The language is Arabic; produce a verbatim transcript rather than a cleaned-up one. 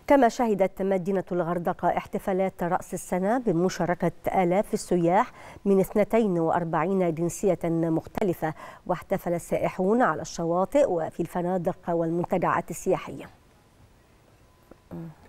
كما شهدت مدينة الغردقة احتفالات رأس السنة بمشاركة آلاف السياح من اثنتين وأربعين جنسية مختلفة، واحتفل السائحون على الشواطئ وفي الفنادق والمنتجعات السياحية.